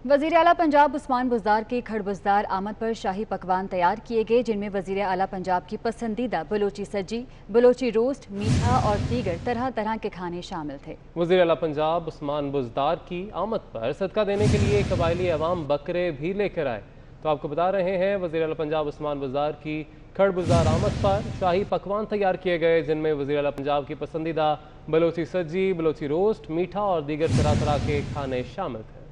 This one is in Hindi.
वजीर आला पंजाब उस्मान बुज़दार की खड़बुज़दार आमद पर शाही पकवान तैयार किए गए, जिनमें वजीर आला पंजाब की पसंदीदा बलोची सज्जी, बलोची रोस्ट, मीठा और दीगर तरह तरह के खाने शामिल थे। वजीर आला पंजाब उस्मान बुज़दार की आमद पर सदका देने के लिए कबायली अवाम बकरे भी लेकर आए। तो आपको बता रहे हैं, वजीर आला पंजाब उस्मान बुज़दार की खड़बुज़दार आमद पर शाही पकवान तैयार किए गए, जिनमें वजीर आला पंजाब की पसंदीदा बलोची सज्जी, बलोची रोस्ट, मीठा और दीगर तरह तरह के खाने शामिल थे।